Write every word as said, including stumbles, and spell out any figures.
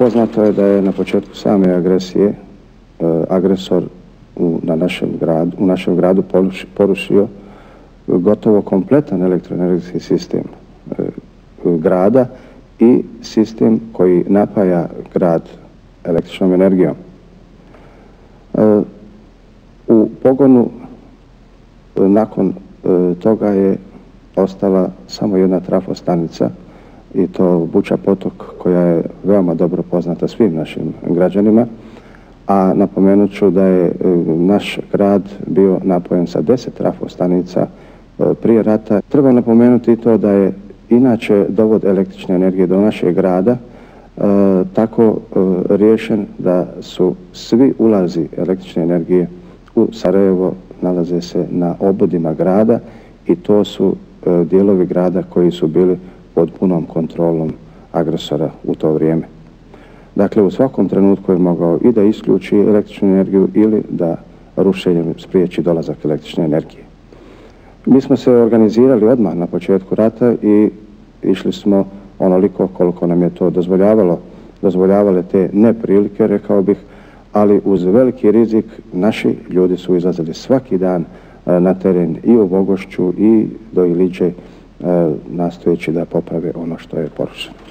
Poznato je da je na početku same agresije agresor u, na našem gradu, u našem gradu porušio gotovo kompletan elektroenergetski sistem grada i sistem koji napaja grad električnom energijom. U pogonu nakon toga je ostala samo jedna trafostanica i to Buča Potok, koja je veoma dobro poznata svim našim građanima, a napomenut ću da je naš grad bio napojen sa deset trafostanica prije rata. Treba napomenuti i to da je inače dovod električne energije do našeg grada tako riješen da su svi ulazi električne energije u Sarajevo nalaze se na obodima grada i to su dijelovi grada koji su bili pod punom kontrolom agresora u to vrijeme. Dakle, u svakom trenutku je mogao i da isključi električnu energiju ili da rušenjem spriječi dolazak električne energije. Mi smo se organizirali odmah na početku rata i išli smo onoliko koliko nam je to dozvoljavalo, dozvoljavale te neprilike, rekao bih, ali uz veliki rizik naši ljudi su izlazili svaki dan na teren i u Bogošću i do Iliđe, nastojeći da poprave ono što je porušeno.